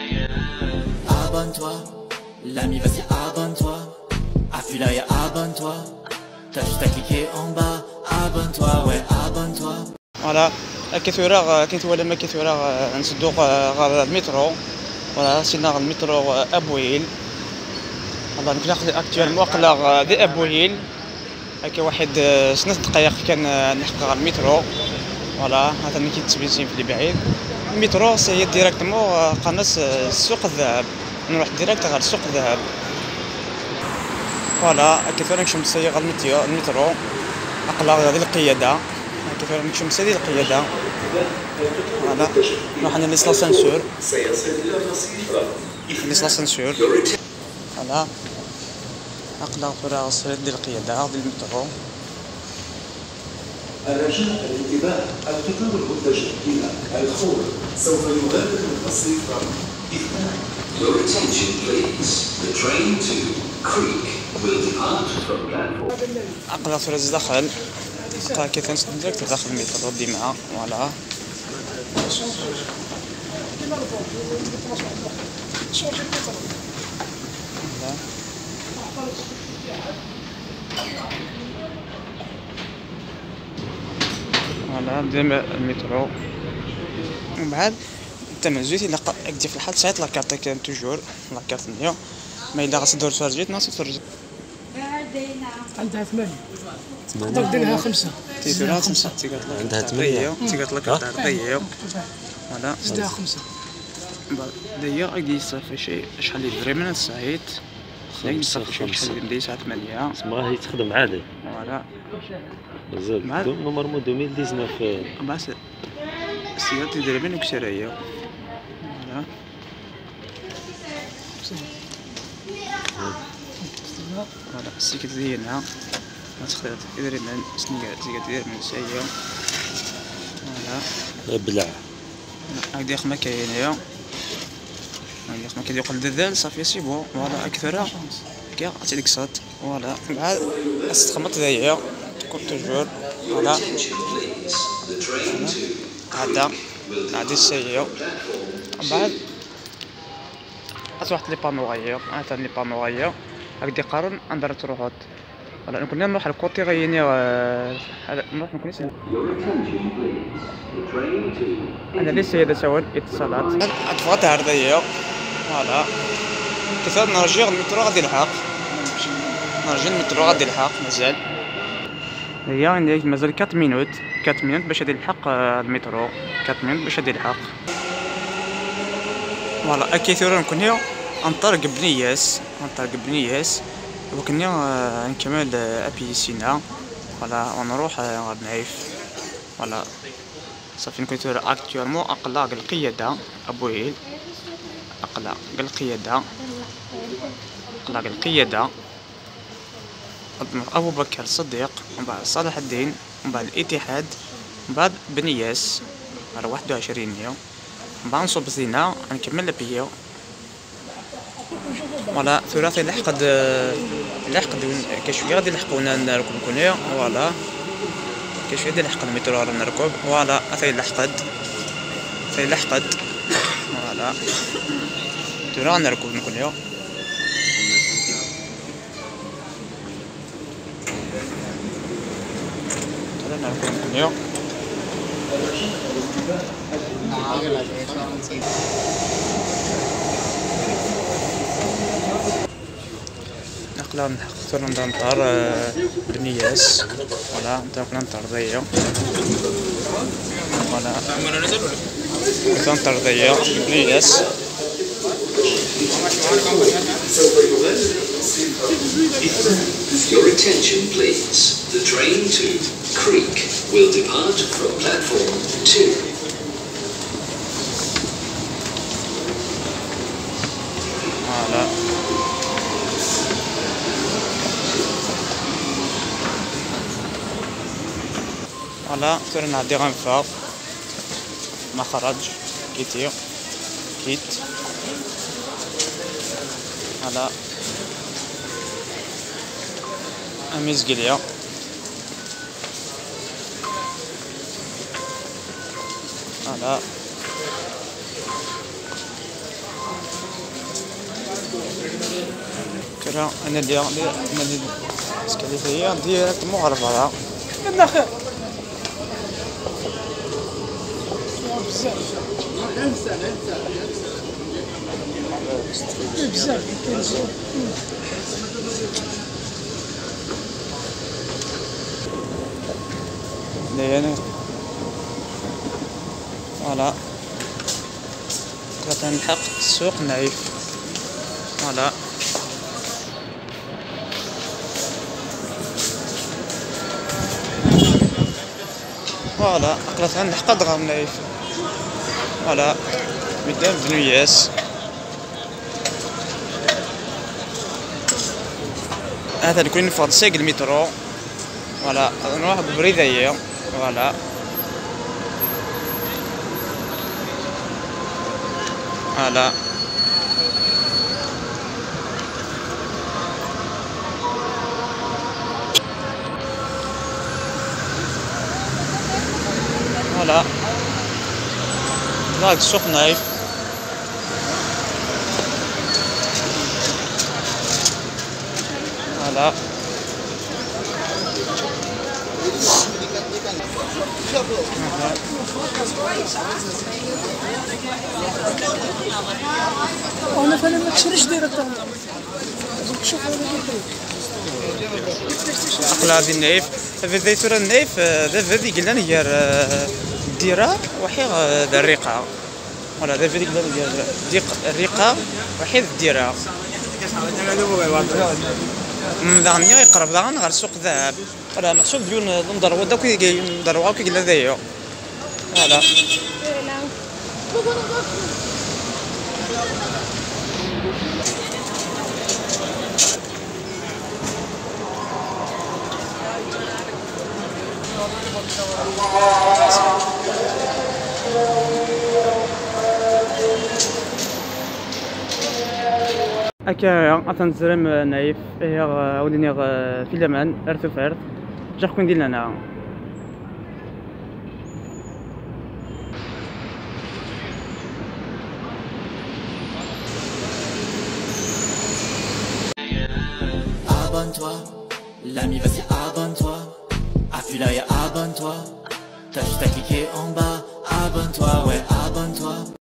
Abonne-toi, l'ami, vas-y, abonne-toi. Appuie là et abonne-toi. T'as juste à cliquer en bas. Abonne-toi, ouais, abonne-toi. فوالا كثيرة كنتوالى ما كثيرة نسدو غير المترو. فوالا سينا المترو أبويل. فوالا نقلق اكتوالمون قلق دي أبويل. هكا واحد 6 دقايق كان نحقق على المترو. فوالا هذا اللي كيتسبيزين في بعيد. المترو سي ديريكتومون قناص سوق الذهب. نروح ديريكت غير سوق الذهب. فوالا كيفاش نمشيو نسيق المترو اقلق هذه القياده كيفاش نمشيو نسيق القياده. فوالا نروح عند لاسانسور فوالا اقلق فراغ الصريح ديال القياده ديال المترو. الرجاء الانتباه، القطار المتجه إلى الخور سوف يغادر التصريف 2. Your attention please. The train to Creek will depart from platform. اقلق فراغ داخل كيف نسد ديريكت داخل المترو ديما. فوالا فوالا ديما المترو. ومن بعد انت زويت الا كدير في الحال تعيط لاكارت كان توجور لاكارت نيو ما الا غتدور تفرجيت ناس تفرجت عندها 8 تقدر ديرها 5 تيديرها 5 عندها 8 تيقول لك عطيه فوالا زدها 5 دايا غادي يصافي شحال اللي فريمون السايت ياك يصافي شحال اللي ساعه 8 تسمى هي تخدم عادي. فوالا مازال نورمالمون 2019 مع السيارة تيدير بين وكسرايا. فوالا السيكت ديالنا غتخدم تدير من سنيات تدير من سايا. فوالا بلع هاكدي خما كاينيا هاكدي خما كيدير الدذال صافي سي بون. فوالا اكثر كاع عطيك صوت. فوالا بعد خاص تخمط دايا تكون توجور. فوالا هذا هادي السايا. من بعد واحد لي بانو غير هذا لي بانو غير هاكدي قارن ندير تروحوت. فوالا كنا نروح الكوتي غيني نروح نكونيش انا لي سيده سوال اتصالات اتفقت هرديه. فوالا كيفاش نرجع المترو غادي يلحق مازال هي مازال 4 مينوت باش غادي يلحق المترو 4 مينوت باش غادي يلحق. فوالا كيثيرون نكون هنا نطرق بنياس وكنا نكمل ابي سينا. فوالا ونروح غاد نعيف. فوالا صافي نكون تور اكطوالمون اقلق القياده ابويل اقلق القياده ابو بكر الصديق ومن بعد صلاح الدين ومن بعد الاتحاد ومن بعد بنياس على 21 يوم. من بعد نصوب زينة نكمل لبيو. فوالا ثلاثي لحقد كشويه غادي يلحقونا نركب كونيا. فوالا كشويه غادي يلحق المترو غادي نركب. فوالا ثاي لحقد فوالا ترى نركب كونيا. نقلا نختار ننطر بنياس. فوالا نطلق ننطر ضيا. فوالا ننطر ضيا بنياس. Your attention please. The train to Creek will depart from platform 2. فوالا فوالا توري نعدي غنفا مخرج كيت. فوالا مزقليا. فوالا ترى انا ديال اسكاليفيا ديريكتومون غرفها عندنا خير بزاف يعني فوالا كنلحق السوق نعيف فوالا فوالا قلت غنلحق دغا نعيف فوالا ميدان بنوياس هذا نكون فوق ساق المترو فوالا نروح ببريداية فوالا فوالا فوالا هاك السوق نايف فوالا وانا فعلا ما تشريش ديريكت شوف أقلا هذه النايف هذا ترى النايف هذا قلنا نيار الديرة وحي ذا الرقة ولا هذا قلنا نيار الرقة وحي الديرة من ذا يقرب ذا غير سوق ذهب ولا محسوب ديون مضروة دا كي مضروة كي قلنا ذايا فوالا هكا غتنزرم نايف هي وليني في الامان ارث فرث جا كون ندير لنا Abonne-toi, l'ami vas-y abonne-toi. Appuie là et abonne-toi. T'as juste à cliquer en bas, abonne-toi, ouais abonne-toi.